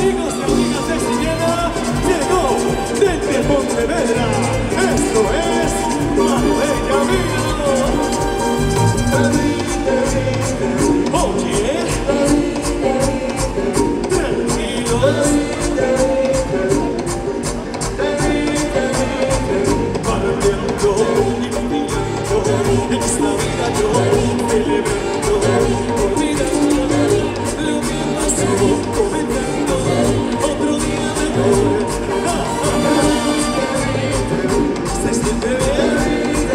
amigos y amigas de Sillena, llegó desde Pontevedra. Esto es Marbella Vino. Oye, tranquilos, partiendo y caminando en esta vida yo celebrando, olvidando lo que pasó, comentando otro día mejor. Se siente bien,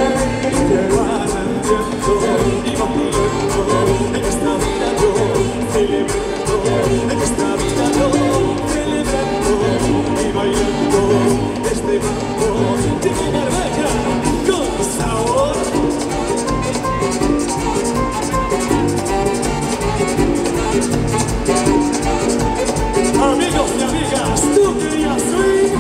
bailando y bailando en esta vida yo celebrando, en esta vida yo celebrando y bailando este mambo de Marbella con sabor. Amigos y amigas, tú querías swing.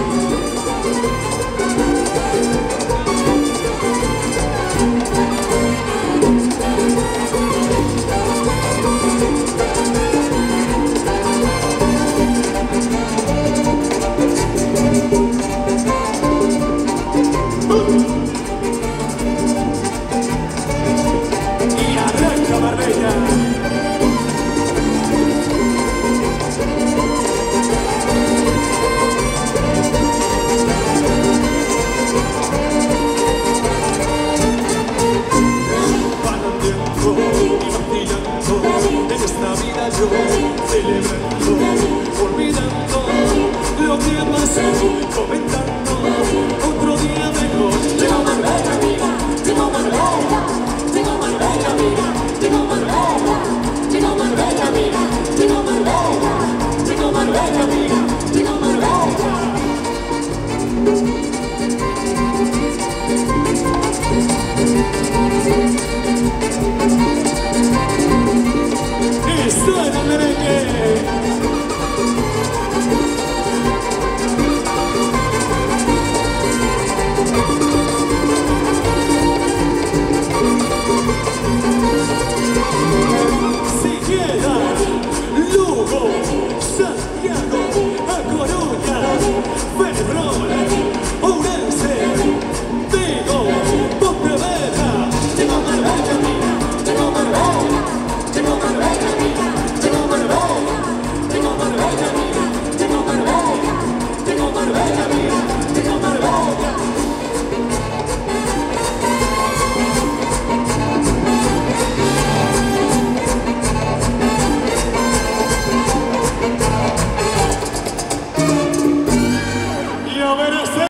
Y arranca Marbella. En esta vida yo celebrando, olvidando lo que pasó.